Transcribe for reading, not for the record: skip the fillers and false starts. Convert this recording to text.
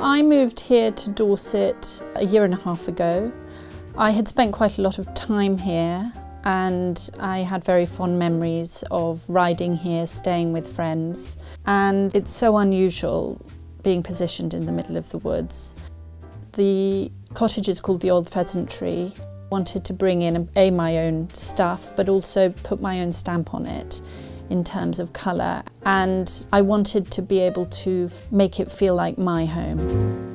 I moved here to Dorset a year and a half ago. I had spent quite a lot of time here and I had very fond memories of riding here, staying with friends. And it's so unusual being positioned in the middle of the woods. The cottage is called the Old Pheasantry. I wanted to bring in my own stuff, but also put my own stamp on it in terms of colour, and I wanted to be able to make it feel like my home.